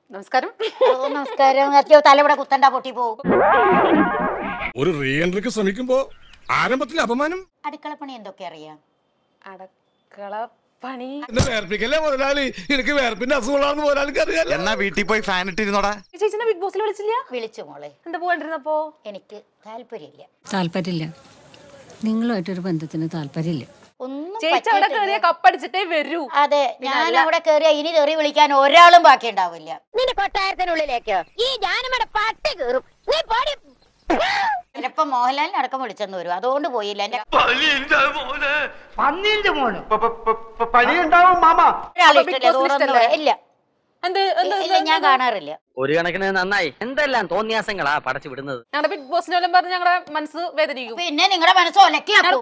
നമസ്കാരം. നമസ്കാരം. തലവിടെ കുത്തണ്ട, പൊട്ടി പോകും. ഒരു റീ എൻട്രിക്ക് ശ്രമിക്കുമ്പോ ആരംഭത്തിൽ അപമാനം. അടുക്കളപ്പണി എന്തൊക്കെ അറിയാം? അടുക്കളപ്പണി വേർപ്പിക്കല്ലേ മുതലാളി, എനിക്ക് വേർപ്പിന്റെ അസുഖമാണെന്ന് മുതലാളിക്ക് അറിയാം. എന്നാ വീട്ടിൽ പോയി ഫാൻ ഇട്ടിരുന്നോടാ. ചേച്ചിനെ ബിഗ് ബോസിൽ വിളിച്ചില്ല? വിളിച്ചു മോളെ. എന്താ പോകണ്ടിരുന്നപ്പോ? എനിക്ക് താല്പര്യമില്ല. നിങ്ങളുമായിട്ടൊരു ബന്ധത്തിന് താല്പര്യമില്ല. ഒന്നും ചേച്ചി അവിടെ കേറിയ കപ്പടിച്ചിട്ടേ വരൂ. അതെ, ഞാൻ അവിടെ കേറിയ ഇനി തെറി വിളിക്കാൻ ഒരാളും ബാക്കി ഉണ്ടാവില്ല. നിന്റെ കൊട്ടാരത്തിനുള്ളിലേക്ക് ഈ ജാനമ്മയുടെ പട്ടി കേറും. ചിലപ്പോ മോഹൻലാലിനെ അടക്കം വിളിച്ചെന്ന് വരും, അതുകൊണ്ട് പോയില്ല. ഇല്ല, ഞാൻ കാണാറില്ല. ഒരു കണക്കിന് നന്നായി. എന്തെല്ലാം തോന്നിയാസങ്ങളാ പടച്ചു വിടുന്നത്. ഞങ്ങളുടെ ബിഗ് ബോസിനെ പറഞ്ഞ് ഞങ്ങളുടെ മനസ്സ് വേദനിക്കും. പിന്നെ നിങ്ങളുടെ മനസ്സ് ഒലക്കിയാക്കും.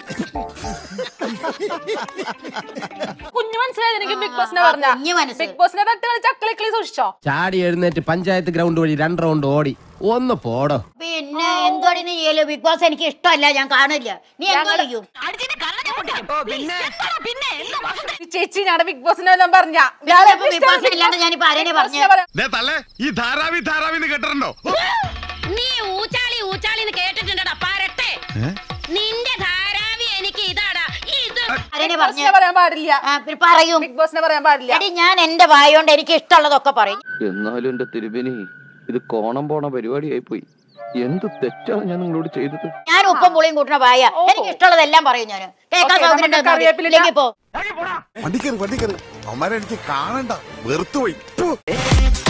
കുഞ്ഞു മനസ്സിലായത് എനിക്ക് ബിഗ് ബോസിനെ പറഞ്ഞ. ബിഗ് ബോസിനെ തട്ട് കളിച്ച് അക്കളിക്കളി സൂക്ഷിച്ചോ? ചാടി എഴുന്നേറ്റ് പഞ്ചായത്ത് ഗ്രൗണ്ട് വഴി 2 റൗണ്ട് ഓടി. ഒന്ന് പോടോ. പിന്നെ എന്തോടി നീ ചെയ്യല്ലോ? ബിഗ് ബോസ് എനിക്ക് ഇഷ്ടമല്ല, ഞാൻ കാണില്ല. നീ എന്തോ ചെയ്യും? ചേച്ചി ഞങ്ങളുടെ ബിഗ് ബോസിനെ എല്ലാം പറഞ്ഞ ബിഗ് ബോസ് ഇല്ലാണ്ട് ഞാനിപ്പോ ആരെയും പറഞ്ഞു. ഈ ധാരാവി കേട്ടിട്ടുണ്ടോ? നീ ഊച്ചാളി ഊച്ചാളിന്ന് കേട്ടിട്ടുണ്ടടാ പാരട്ടെ. നിന്റെ ധാരാവി എനിക്ക് ഇതാടാ. പറയാൻ പാടില്ല. പറയും, ബിഗ് ബോസിനെ പറയാൻ പാടില്ല. ഞാൻ എന്റെ വായോണ്ട് എനിക്ക് ഇഷ്ടമുള്ളതൊക്കെ പറയും. എന്നാലും എന്റെ തിരുമേനി, ഇത് കോണം പോണ പരിപാടിയായി പോയി. എന്ത് തെറ്റാണ് ഞാൻ നിങ്ങളോട് ചെയ്തത്? ഞാൻ ഉപ്പും പുളിയും കൂട്ടുന്ന വായ, എനിക്ക് ഇഷ്ടമുള്ളതെല്ലാം പറയും. ഞാൻ കേൾക്കാൻ സൗകര്യം പോ. വണ്ടിക്കറി അവന്മാരെ എനിക്ക് കാണണ്ട, വെറുത്തുപോയി.